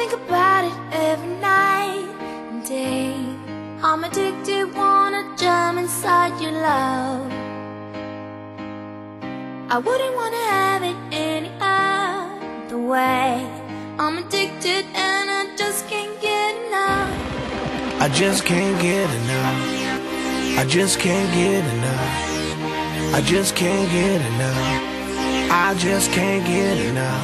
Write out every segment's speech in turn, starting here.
think about it every night and day. I'm addicted, wanna jump inside your love. I wouldn't wanna have it any other way. I'm addicted and I just can't get enough. I just can't get enough. I just can't get enough. I just can't get enough. I just can't get enough.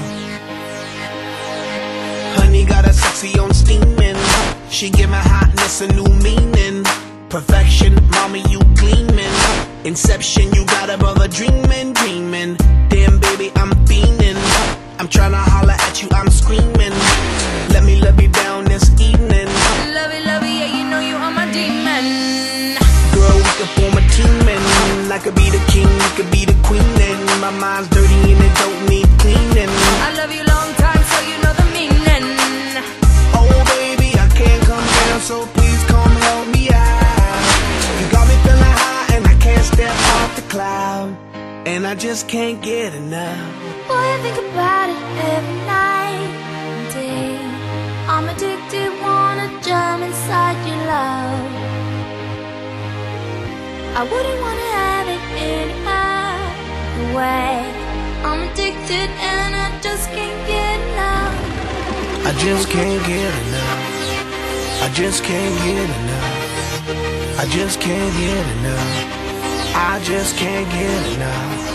Honey got a sexy on steaming. She give my hotness a new meaning. Perfection, mommy, you gleaming. Inception, you got a brother dreaming, dreaming. Damn baby, I'm fiending. I'm tryna holler at you, I'm screaming. Let me love you down this evening. Love it, yeah, you know you are my demon. Girl, we could form a team and I could be the king, you could be the queen. And my mind's dirty and it don't need cleaning. I love you long time, so you know the meaning. Oh baby, I can't come down, so please come help me out. You got me feeling high and I can't step off the cloud. And I just can't get enough. Boy, I think about it every night and day. I'm addicted, wanna jump inside your love. I wouldn't wanna have it any other way. I'm addicted and I just can't get enough. I just can't get enough. I just can't get enough. I just can't get enough. I just can't get enough.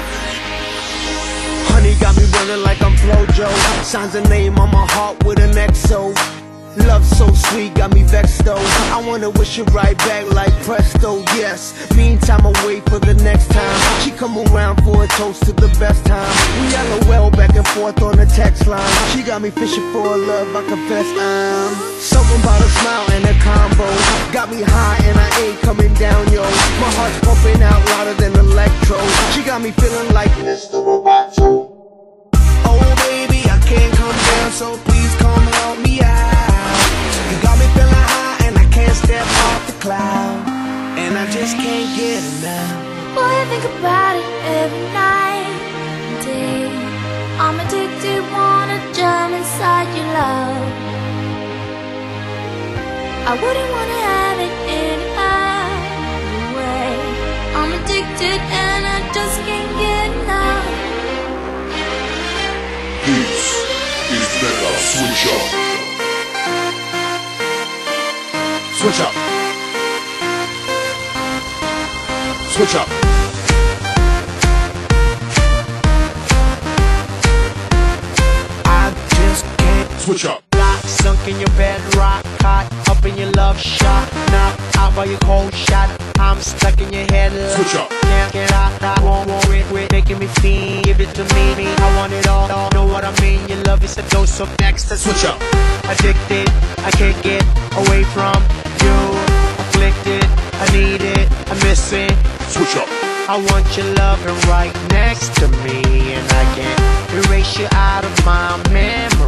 Honey got me running like I'm Flojo. Signs a name on my heart with an XO. Love so sweet, got me vexed though. I wanna wish it right back like presto, yes. Meantime, I wait for the next time she come around for a toast to the best time. We LOL back and forth on the text line. She got me fishing for a love, I confess I'm something about a smile and a combo. Got me high and I ain't coming down, yo. My heart's pumping out louder than electro. She got me feeling like Mr. Roboto. Oh baby, I can't come down, so please come help me out. You got me feeling high and I can't step off the cloud. And I just can't get enough. Boy, I think about it every night and day. I'm addicted, wanna jump inside your love. I wouldn't wanna have it any other way. I'm addicted and I just can't get enough. This is Mega Switch Up. Switch up. Switch up. I just can't Switch up. Lock, sunk in your bed, rock, caught up in your love shot, knocked out by your cold shot. I'm stuck in your head. Switch up. Can't get out, I won't quit, making me feel. Give it to me, I want it all. Know what I mean? Your love is a dose of next. Switch up. Addicted, I can't get away from you. Afflicted, I need it, I miss it. Switch up. I want your loving right next to me, and I can't erase you out of my memory.